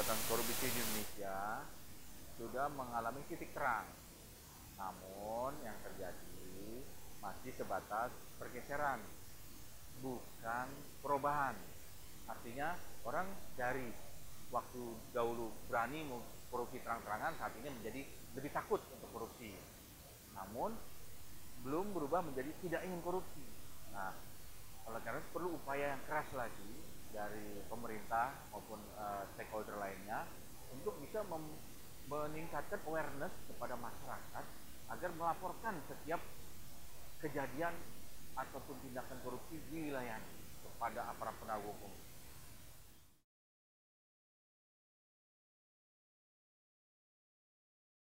pemberantasan korupsi di Indonesia sudah mengalami titik terang. Namun yang terjadi masih sebatas pergeseran, bukan perubahan. Artinya orang dari waktu dahulu berani korupsi terang-terangan, saat ini menjadi lebih takut untuk korupsi. Namun belum berubah menjadi tidak ingin korupsi. Nah, oleh karena itu perlu upaya yang keras lagi dari pemerintah maupun stakeholder lainnya untuk bisa meningkatkan awareness kepada masyarakat agar melaporkan setiap kejadian ataupun tindakan korupsi di wilayah kepada aparat penegak hukum.